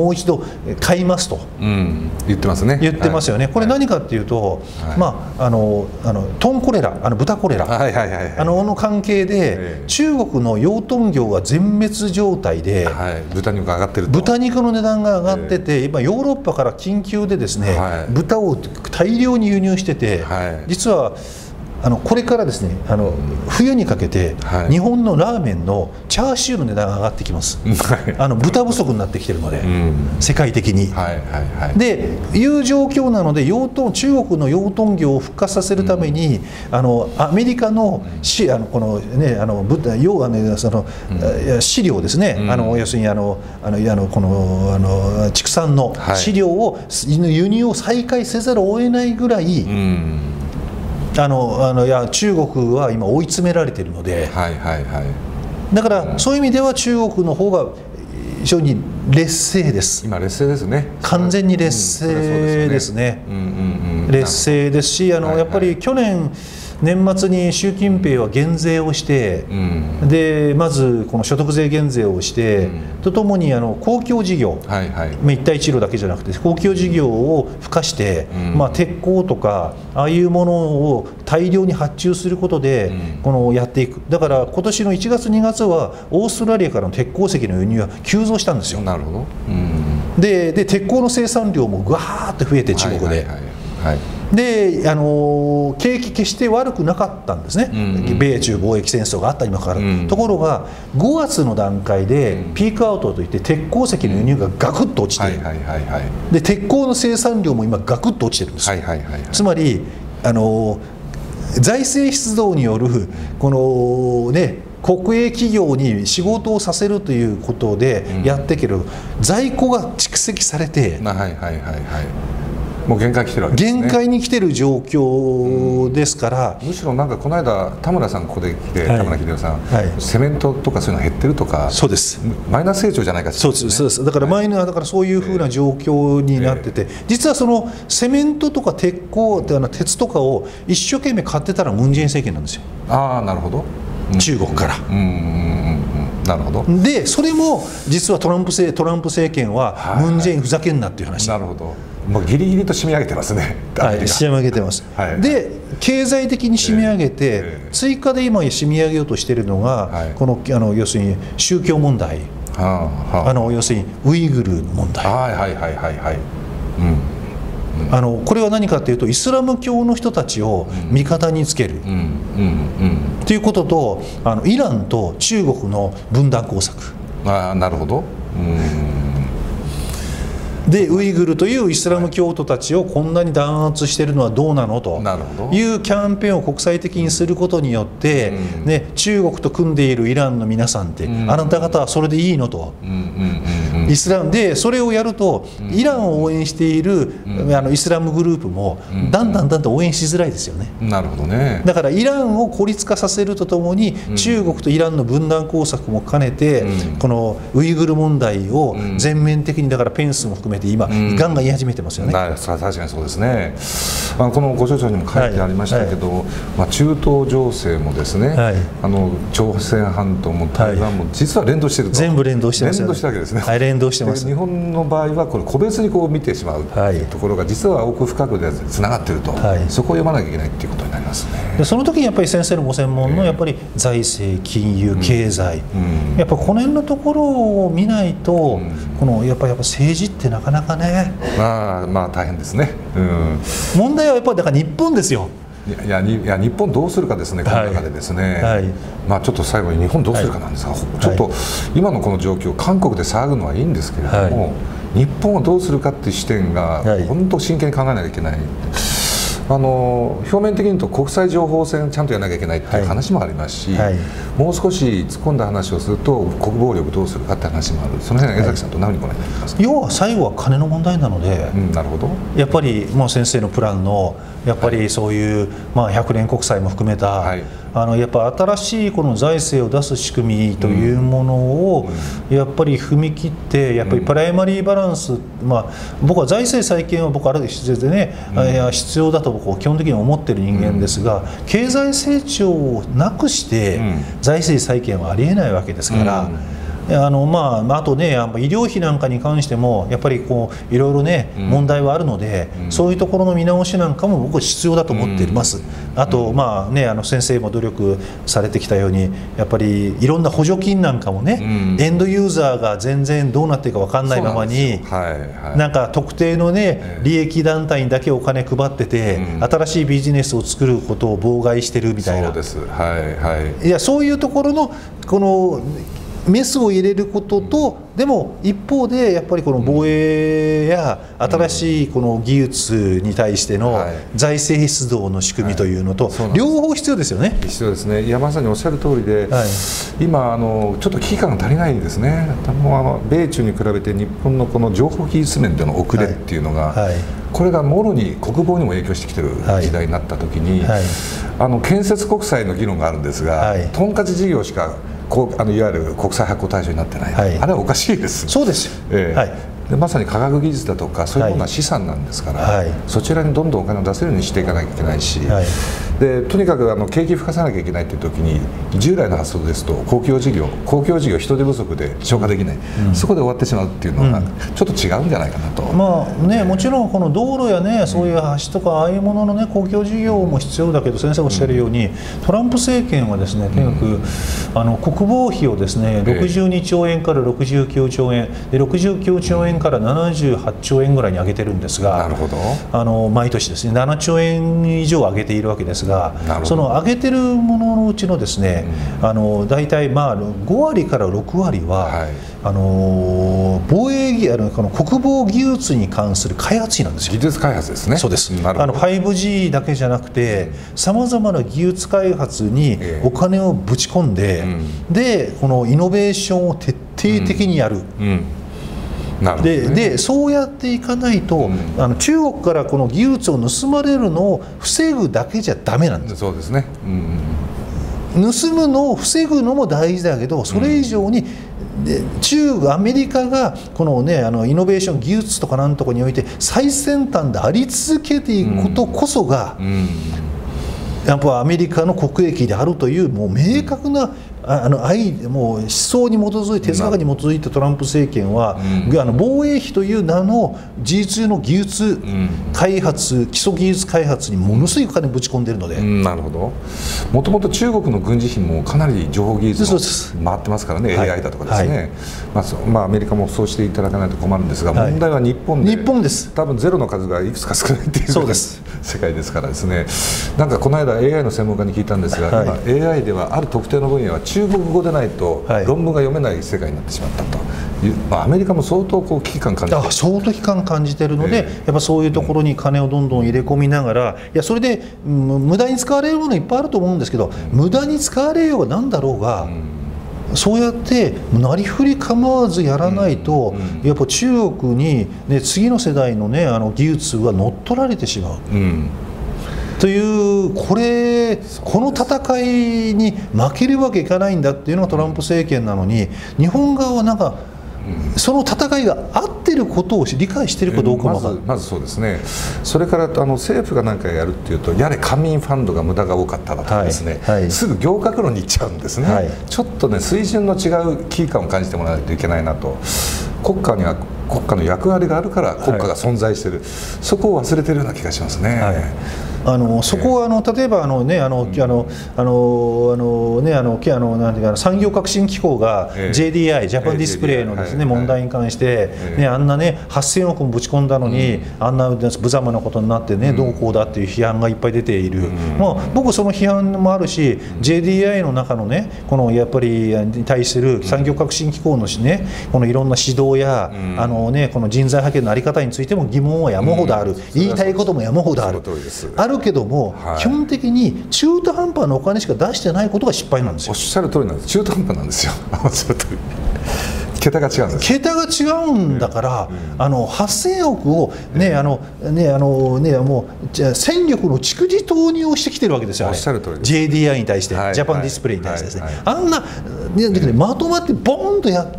買いますと、 言ってますね。 言ってますよね。これ何かっていうと、トンコレラ、豚コレラの関係で、中国の養豚業が全滅状態で、 豚肉が上がってると。 豚肉の値段が上がってて、今ヨーロッパから緊急でですね、豚を大量に輸入してて、実はこれからですね、冬にかけて日本のラーメンのチャーシューの値段が上がってきます。豚不足になってきてるので、世界的に。でいう状況なので、中国の養豚業を復活させるために、アメリカのこのね、要はね、飼料ですね、要するにこの畜産の飼料を輸入を再開せざるを得ないぐらい、中国は今追い詰められているので、だからそういう意味では中国の方が非常に劣勢です。 今劣勢ですね。 完全に劣勢ですね。劣勢ですし、やっぱり去年年末に習近平は減税をして、でまずこの所得税減税をして、とともに公共事業、一帯一路だけじゃなくて公共事業を付加して、鉄鋼とかああいうものを大量に発注することで、やっていく。だから今年の1月2月はオーストラリアからの鉄鉱石の輸入が急増したんですよ。 なるほど。 で鉄鋼の生産量もぐわーって増えて、中国で。で景気決して悪くなかったんですね、米中貿易戦争があったにもかかわらず。ところが5月の段階でピークアウトといって、鉄鉱石の輸入がガクッと落ちている。で鉄鋼の生産量も今ガクッと落ちてるんです。つまり財政出動によるこのね、国営企業に仕事をさせるということでやっていける在庫が蓄積されて、 もう限界来てるわけですね。 限界に来てる状況ですから、 むしろなんかこの間田村さんここで来て、田村英夫さん、セメントとかそういうの減ってるとか、 そうです、 マイナス成長じゃないかって、 そうです。だからだからそういうふうな状況になってて、実はそのセメントとか鉄鋼鉄とかを一生懸命買ってたらムン・ジェイン政権なんですよ。 なるほど。 中国から。 なるほど。 でそれも実はトランプ政権はムン・ジェインふざけんなっていう話。 なるほど。もうギリギリと締め上げてますね。 締め上げてます。で経済的に締め上げて、追加で今締め上げようとしているのが、この要するに宗教問題、要するにウイグル問題。これは何かというと、イスラム教の人たちを味方につけるということと、イランと中国の分断工作。 なるほど。 でウイグルというイスラム教徒たちをこんなに弾圧しているのはどうなのというキャンペーンを国際的にすることによって、中国と組んでいるイランの皆さんって、あなた方はそれでいいのと、イスラムでそれをやると、イランを応援しているイスラムグループもだんだん応援しづらいですよね。 なるほどね。 だからイランを孤立化させるとともに、中国とイランの分断工作も兼ねて、このウイグル問題を全面的に、だからペンスも含めて今ガンガン言い始めてますよね。 確かにそうですね。このご著書にも書いてありましたけど、中東情勢もですね、朝鮮半島も台湾も実は連動していると。 全部連動してますよね。 連動したわけですね。 連動してます。 日本の場合はこれ個別にこう見てしまうというところが実は奥深くでつながっていると、そこを読まなきゃいけないということになりますね。 でその時にやっぱり先生のご専門のやっぱり財政、金融、経済、やっぱこの辺のところを見ないと、このやっぱ政治ってなかなかね、 大変ですね。 問題はやっぱりだから日本ですよ。 いや日本どうするかですね、この中でですね、ちょっと最後に日本どうするかなんですが、ちょっと今のこの状況、韓国で騒ぐのはいいんですけれども、日本をどうするかっていう視点が本当真剣に考えなきゃいけない。表面的に言うと国際情報戦ちゃんとやらなきゃいけないっていう話もありますし、もう少し突っ込んだ話をすると国防力どうするかって話もある。その辺は江崎さんと何にご覧になりますか。 要は最後は金の問題なので、 なるほど。 やっぱりもう先生のプランのやっぱりそういう100年国債も含めた、やっぱ新しいこの財政を出す仕組みというものをやっぱり踏み切って、やっぱりプライマリーバランス、僕は財政再建は僕ある必要でね、必要だと僕は基本的に思ってる人間ですが、経済成長をなくして財政再建はありえないわけですから、 あとね、医療費なんかに関してもやっぱりこういろいろね、問題はあるので、そういうところの見直しなんかも僕は必要だと思っています。あと先生も努力されてきたように、やっぱりいろんな補助金なんかもね、エンドユーザーが全然どうなっていくか分かんないままに、なんか特定のね利益団体にだけお金配ってて、新しいビジネスを作ることを妨害してるみたいな。いや、そういうところのこのメスを入れることと、でも一方でやっぱりこの防衛や新しいこの技術に対しての財政出動の仕組みというのと、両方必要ですよね。 必要ですね。いや、まさにおっしゃる通りで、今ちょっと危機感が足りないんですね。米中に比べて日本のこの情報技術面での遅れっていうのが、これがもろに国防にも影響してきてる時代になった時に、建設国債の議論があるんですが、トンカチ事業しかいわゆる国際発行対象になってない、あれはおかしいです。 そうですよ、 でまさに科学技術だとかそういうものは資産なんですから、そちらにどんどんお金を出せるようにしていかなきゃいけないし、でとにかく景気吹かさなきゃいけないという時に、従来の発想ですと公共事業人手不足で消化できない、そこで終わってしまうっていうのがちょっと違うんじゃないかなと。 もちろんこの道路やね、そういう橋とかああいうもののね、公共事業も必要だけど、先生がおっしゃるように、トランプ政権はですね、とにかく国防費をですね62兆円から69兆円で、69兆円から78兆円ぐらいに上げてるんですが、 なるほど、 毎年ですね7兆円以上上げているわけですが、その上げてるもののうちのですね、大体5割から6割は、防衛この国防技術に関する開発費なんですよ。 技術開発ですね。 そうです。5G だけじゃなくて、さまざまな技術開発にお金をぶち込んで、でこのイノベーションを徹底的にやる。でそうやっていかないと、中国からこの技術を盗まれるのを防ぐだけじゃダメなんです。 そうですね、 盗むのを防ぐのも大事だけど、それ以上にアメリカがこのねイノベーション技術とかなんとかにおいて最先端であり続けていくことこそが、やっぱアメリカの国益であるというもう明確なもう思想に基づいて、哲学に基づいてトランプ政権は、防衛費という名の事実上の技術開発、基礎技術開発にものすごいお金ぶち込んでいるので、 なるほど。もともと中国の軍事費もかなり情報技術も回ってますからね、AI だとかですね、アメリカもそうしていただかないと困るんですが、問題は日本です。 多分ゼロの数がいくつか少ないっていう世界ですからですね。なんかこの間 AI の専門家に聞いたんですが、今 AI ではある特定の分野は中国語でないと論文が読めない世界になってしまったという、アメリカも相当危機感感じてる、 相当危機感感じてるので、やっぱそういうところに金をどんどん入れ込みながら、いやそれで無駄に使われるものいっぱいあると思うんですけど、無駄に使われようがなんだろうが、そうやってなりふり構わずやらないと、やっぱ中国に、次の世代のね技術は乗っ取られてしまう。というこの戦いに負けるわけいかないんだっていうのがトランプ政権なのに、日本側はなんかその戦いが合ってることを理解しているかどうかもまずそうですね。それから政府が何かやるっていうと、やれ官民ファンドが無駄が多かっただとかですね、すぐ行革論に行っちゃうんですね、ちょっとね水準の違う危機感を感じてもらわないといけないなと。国家には国家の役割があるから国家が存在している、そこを忘れてるような気がしますね。 そこは例えば産業革新機構が JDI ジャパンディスプレイのですね問題に関してあんなね8000億もぶち込んだのに、あんな無様なことになってねどうこうだっていう批判がいっぱい出ている。僕その批判もあるし、 JDI の中のねこのやっぱりに対する産業革新機構のねこのいろんな指導やこの人材派遣の在り方についても疑問は山ほどある、言いたいことも山ほどあるけども、基本的に中途半端なお金しか出してないことが失敗なんですよ。 おっしゃる通りなんです。中途半端なんですよ。おっしゃる通り。桁が違うんです。 桁が違うんだから、8000億をもう戦力の蓄次投入をしてきてるわけですよ。 おっしゃる通り。 JDI に対して、ジャパンディスプレイに対してですね、あんなまとまってボーンとやって。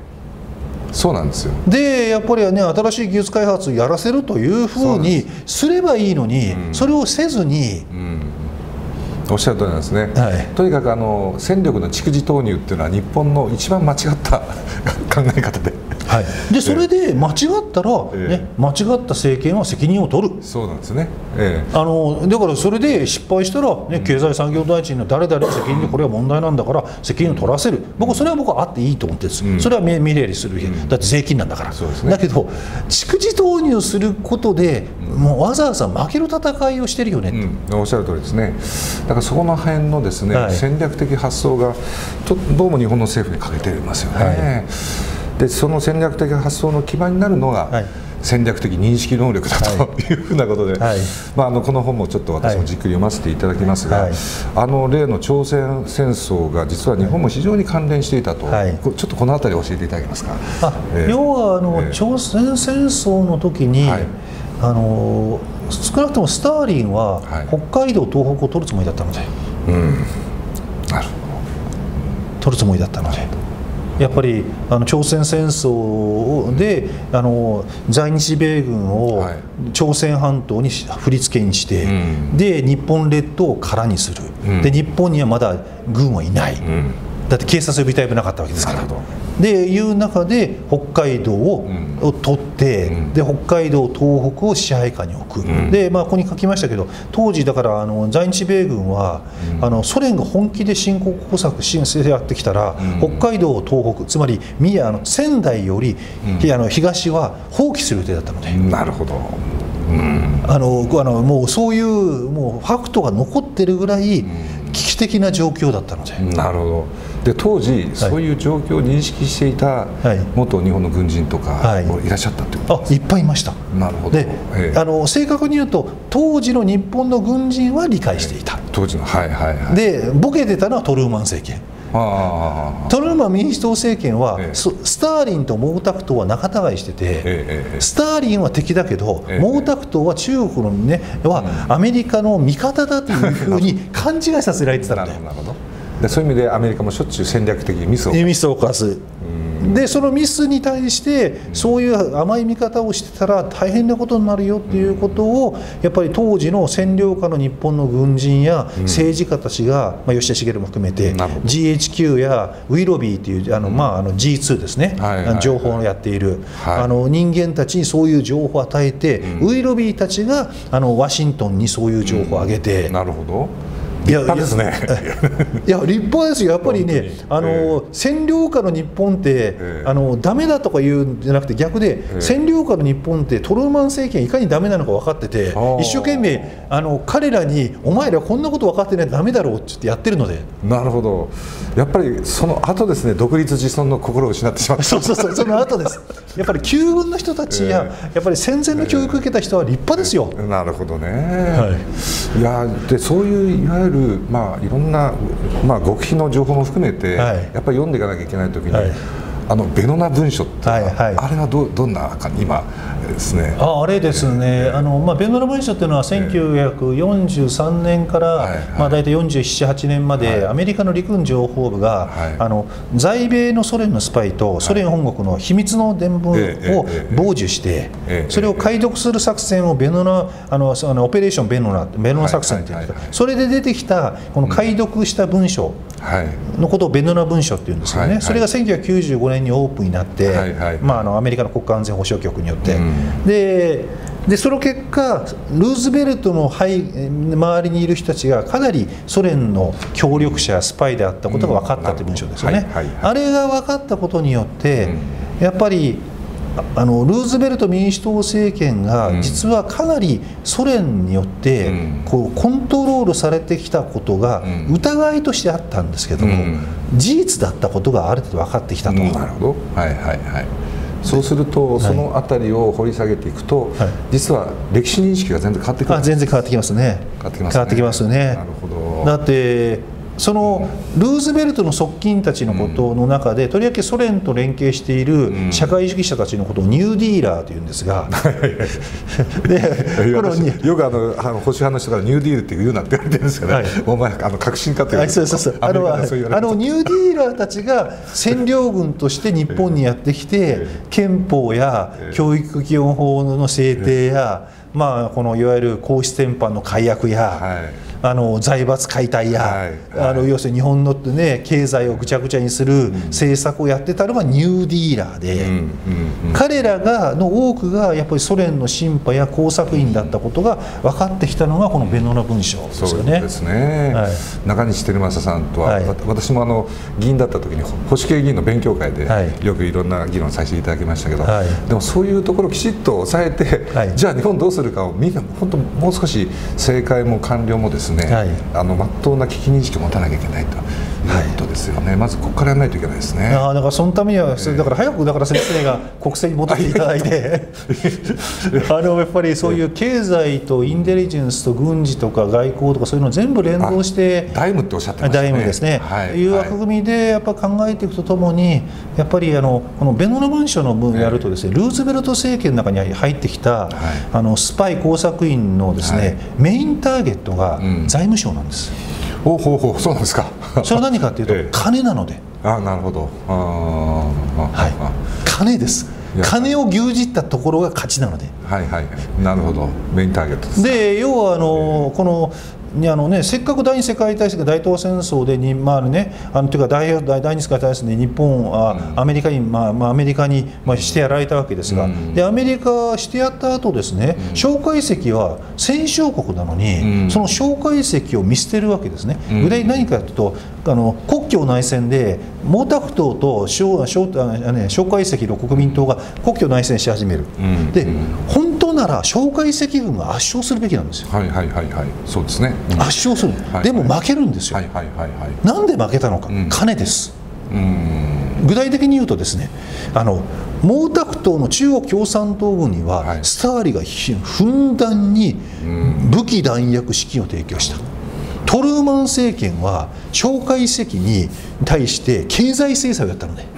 そうなんですよ。 でやっぱり新しい技術開発をやらせるというふうにすればいいのに、それをせずに、 おっしゃる通りなんですね、はい、とにかく戦力の蓄次投入っていうのは日本の一番間違った考え方で、 はい、でそれで間違ったら、間違った政権は責任を取る。 そうなんですね、 だからそれで失敗したら、経済産業大臣の誰々の責任でこれは問題なんだから責任を取らせる、それは僕はあっていいと思ってるんです、それは見れりする、だって税金なんだから、だけど蓄次投入することで、もうわざわざ負ける戦いをしてるよねって、おっしゃる通りですね。だからそこの辺のですね、戦略的発想がどうも日本の政府に欠けていますよね、でその戦略的発想の基盤になるのが、戦略的認識能力だというふうなことで、この本もちょっと私もじっくり読ませていただきますが、例の朝鮮戦争が実は日本も非常に関連していたと、ちょっとこの辺り教えていただけますか。 要は朝鮮戦争の時に、少なくともスターリンは北海道東北を取るつもりだったので、 なるほど、 取るつもりだったので。やっぱり朝鮮戦争で在日米軍を朝鮮半島に振り付けにして、で日本列島を空にする、で日本にはまだ軍はいない、だって警察予備隊もなかったわけですから。でいう中で北海道を取って、で北海道東北を支配下に置く、でここに書きましたけど、当時だから在日米軍はソ連が本気で侵攻工作やってきたら、北海道東北、つまり仙台より東は放棄する予定だったので。 なるほど。 もうそういうもうファクトが残ってるぐらい危機的な状況だったので。 なるほど。で当時そういう状況を認識していた元日本の軍人とかいらっしゃったってことですか。 いっぱいいました。 なるほど。 で正確に言うと当時の日本の軍人は理解していた。 当時のでボケてたのはトルーマン政権。トルーマン民主党政権はスターリンと毛沢東は仲違いしてて、スターリンは敵だけど毛沢東は中国のはアメリカの味方だというふうに勘違いさせられてたので。 でそういう意味でアメリカもしょっちゅう戦略的にミスを犯す。でそのミスに対してそういう甘い見方をしてたら大変なことになるよっていうことをやっぱり当時の占領下の日本の軍人や政治家たちが、吉田茂も含めて GHQ やウィロビーというG2 ですね、情報をやっている、人間たちにそういう情報を与えて、ウィロビーたちがワシントンにそういう情報を上げて。 なるほど。立派ですね。 いや立派ですよ。やっぱりね、占領下の日本ってダメだとか言うんじゃなくて、逆で占領下の日本ってトルーマン政権いかにダメなのか分かってて、一生懸命彼らにお前らこんなこと分かってないとダメだろうって言ってやってるので。 なるほど。やっぱりその後ですね、独立自尊の心を失ってしまった。 そうその後です。やっぱり旧軍の人たちややっぱり戦前の教育を受けた人は立派ですよ。 なるほどね。いやでそういういわゆるいろんな極秘の情報も含めて、やっぱり読んでいかなきゃいけないときに、ベノナ文書ってあれはどんな今ですね。 あれですね、ベノナ文書っていうのは1943年から大体47、8年までアメリカの陸軍情報部が在米のソ連のスパイとソ連本国の秘密の伝聞を傍受して、それを解読する作戦をオペレーションベノナ作戦っていうんですか、それで出てきたこの解読した文書のことをベノナ文書っていうんですよね。それが1995年にオープンになって、アメリカの国家安全保障局によって、でその結果ルーズベルトの周りにいる人たちがかなりソ連の協力者やスパイであったことが分かったという文章ですよね。あれが分かったことによってやっぱりルーズベルト民主党政権が実はかなりソ連によってこうコントロールされてきたことが疑いとしてあったんですけども、事実だったことがある程度分かってきたと。 なるほど。そうするとそのあたりを掘り下げていくと、実は歴史認識が全然変わってくる。 全然変わってきますね。変わってきますね。 なるほど。 だってそのルーズベルトの側近たちのことの中で、とりわけソ連と連携している社会主義者たちのことをニューディーラーというんですが、 よく保守派の人からニューディールって言うなって言われてるんですけど、お前革新かって言われてる。ニューディーラーたちが占領軍として日本にやってきて、憲法や教育基本法の制定やこのいわゆる皇室典範の改悪や、財閥解体や、要するに日本の、ね、経済をぐちゃぐちゃにする政策をやってたのがニューディーラーで、彼らの多くがやっぱりソ連のシンパや工作員だったことが分かってきたのがこのベノナ文書ですよね。 そうですね、中西照正さんとは、私も議員だった時に保守系議員の勉強会でよくいろんな議論させていただきましたけど、でもそういうところをきちっと抑えて、じゃあ日本どうするかをみんな本当もう少し政界も官僚もですね、真っ当な危機認識を持たなきゃいけないということですよね。まずここからやらないといけないですね。 だからそのためには、だから早く先生が国政に戻っていただいてやっぱりそういう経済とインテリジェンスと軍事とか外交とかそういうのを全部連動して、 ダイムっておっしゃってましたね。 ダイムですね、いう枠組みでやっぱ考えていくとともに、やっぱりこのベノナ文書の分やるとですね、ルーズベルト政権の中に入ってきたスパイ工作員のですね、メインターゲットが財務省なんです。 そうなんですか。 それは何かというと、金なので。 なるほど。 金です。金を牛耳ったところが勝ちなので。 なるほど。メインターゲットです。 で、要はこのせっかく第二次世界大戦、大東戦争でというか第二次世界大戦で日本はアメリカにしてやられたわけですが、でアメリカしてやった後ですね、蒋介石は戦勝国なのに、その蒋介石を見捨てるわけですね。具体的に何かというと、国共内戦で毛沢東と蒋介石の国民党が国共内戦し始める。で本当なら蒋介石軍が圧勝するべきなんですよ。 そうですね。 圧勝する。でも負けるんですよ。なんで負けたのか。金です。具体的に言うとですね、毛沢東の中国共産党軍にはスターリンがふんだんに武器弾薬資金を提供した。トルーマン政権は蒋介石に対して経済制裁をやったので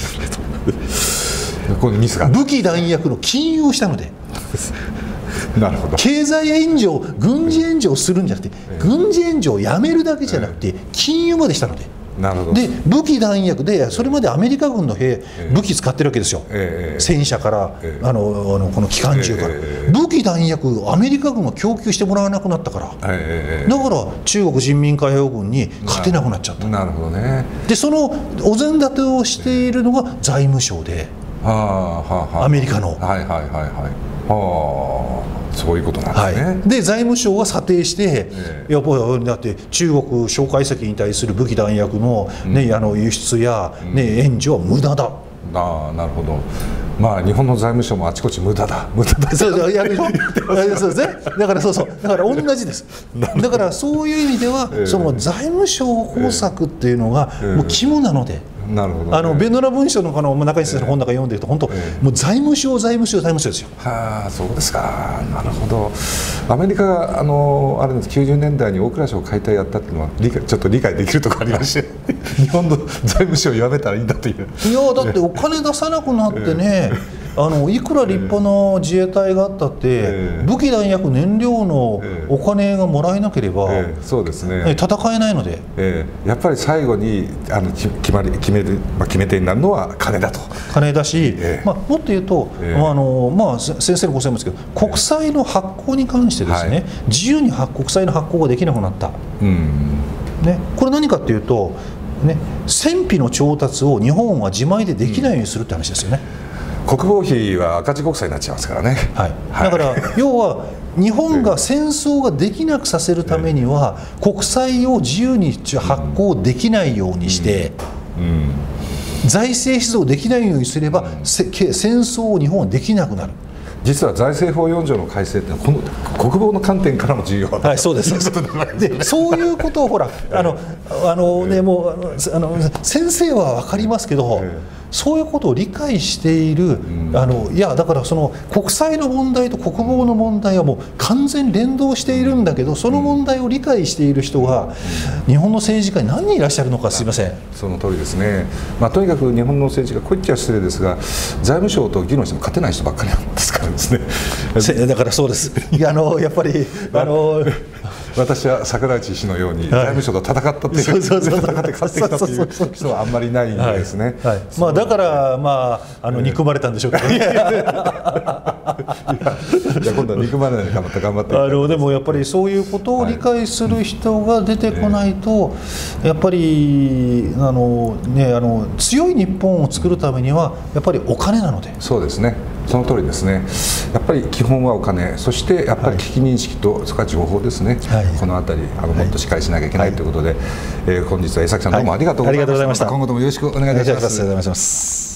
武器弾薬の禁輸をしたのでなるほど。 経済援助、軍事援助をするんじゃなくて、軍事援助をやめるだけじゃなくて禁輸までしたので。で武器弾薬で、それまでアメリカ軍の武器使ってるわけですよ、戦車からこの機関銃から、武器弾薬をアメリカ軍が供給してもらわなくなったから、だから中国人民解放軍に勝てなくなっちゃった。 なるほどね。 でそのお膳立てをしているのが財務省で、アメリカの。 そういうことなんですね。 で財務省が査定して、やっぱりだって中国蒋介石に対する武器弾薬の、輸出や、援助は無駄だ。 なるほど。日本の財務省もあちこち無駄だそうですね。だからだから同じです。だからそういう意味では、その財務省工作っていうのがもう肝なので。 なるほど、 ベノナ文書の中西先生の本の中読んでると、本当、もう財務省ですよ。 そうですか。なるほど。アメリカがあれです90年代に大蔵省解体やったっていうのはちょっと理解できるところありまして日本の財務省をやめたらいいんだという。 いやだってお金出さなくなってね、いくら立派な自衛隊があったって、武器弾薬燃料のお金がもらえなければ、 そうですね、 戦えないので、 やっぱり最後に決め手になるのは金だと。 金だし、もっと言うと、先生のご専門ですけど、国債の発行に関してですね、自由に国債の発行ができなくなった、これ何かっていうと、戦費の調達を日本は自前でできないようにするって話ですよね。 国防費は赤字国債になっちゃいますからね。 だから要は日本が戦争ができなくさせるためには、国債を自由に発行できないようにして、財政出動できないようにすれば、戦争を日本はできなくなる。 実は財政法4条の改正ってこの国防の観点からも重要だ。 そうです。でそういうことをほらもう先生は分かりますけど、そういうことを理解している、いやだからその国債の問題と国防の問題はもう完全に連動しているんだけど、その問題を理解している人が日本の政治家に何人いらっしゃるのか。すいません。 その通りですね。とにかく日本の政治家、こう言っちゃ失礼ですが、財務省と議論しても勝てない人ばっかりなんですからですね。 だからそうです。やっぱり私は桜内氏のように財務省と戦ったっていう、戦って勝ってきたという人はあんまりいないんですね。 まあだから憎まれたんでしょうけどね。いや今度は憎まれないで頑張ってでもやっぱりそういうことを理解する人が出てこないと、やっぱり強い日本を作るためにはやっぱりお金なので。 そうですね、その通りですね。やっぱり基本はお金、そしてやっぱり危機認識とそれから情報ですね、このあたりもっとしっかりしなきゃいけないということで、本日は江崎さんどうもありがとうございました。今後ともよろしくお願いいたします。 ありがとうございます。